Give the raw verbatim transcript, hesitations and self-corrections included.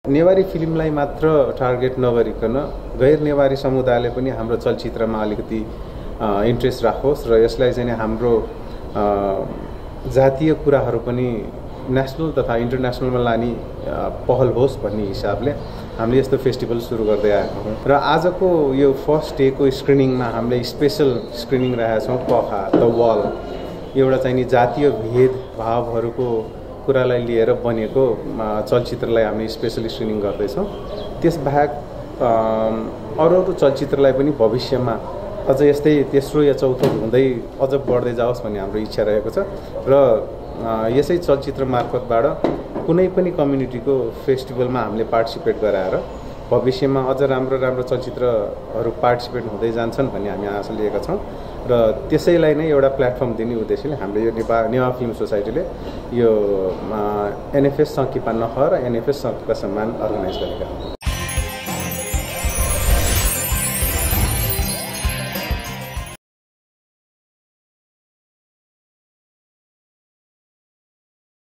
नेवारी फिल्मलाई मात्र टार्गेट नगरिकन गैर नेवारी समुदायले पनि हाम्रो चलचित्रमा अलिकति इन्ट्रेस्ट राखोस् र यसलाई चाहिँ हाम्रो जातीय कुराहरू पनि नेसनल तथा इन्टरनेसनलमा लाने पहल होस् भन्ने हिसाबले हामीले यस्तो फेस्टिभल सुरु गर्दै आएको हौँ। र आजको यो फर्स्ट डेको स्क्रिनिङमा हामीले स्पेशल स्क्रिनिङ राखेका छौँ पखा द वाल, एउटा चाहिँ नि जातीय भेदभावहरूको कुरालाई लिएर बनेको चलचित्रलाई हामीले स्पेशल स्क्रिनिङ गर्दैछौँ। त्यसबाहेक अरू अरू चलचित्रलाई पनि भविष्यमा अझ यस्तै तेस्रो या चौथो हुँदै अझ बढ्दै जाओस् भन्ने हाम्रो इच्छा रहेको छ र यसै चलचित्र मार्फतबाट कुनै पनि कम्युनिटीको फेस्टिभलमा हामीले पार्टिसिपेट गराएर भविष्यमा अझ राम्रो राम्रो चलचित्रहरू पार्टिसिपेट हुँदै जान्छन् भन्ने हामी आशा लिएका छौँ र त्यसैलाई नै एउटा प्लेटफर्म दिने उद्देश्यले हामीले यो नेपाल नेवा फिल्म सोसाइटीले यो एनएफएस सङ्किपा नख र एनएफएस सङ्किपा सम्मान अर्गनाइज गरेका हौँ।